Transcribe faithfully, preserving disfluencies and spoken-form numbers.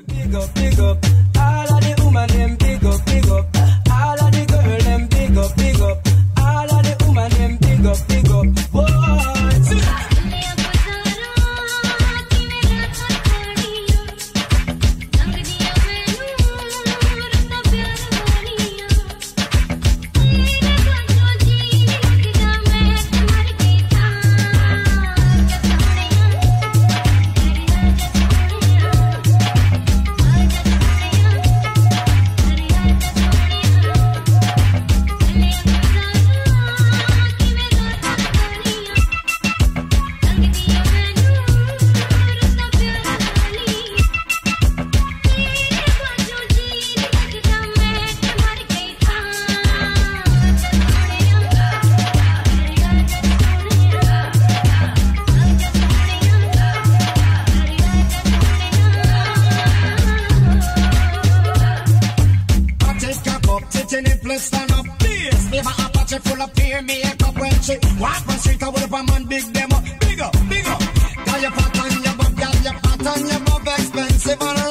Big up, big up. All of the woman them big up, big up. All of the girl them big up, big up. All of the woman them big up, big up. Boy, stand up, please. Leave a Apache full of peer makeup when she walk on street. I would have a man big them up, big up, big up. Got your pot on your butt, got your pot on your butt, expensive.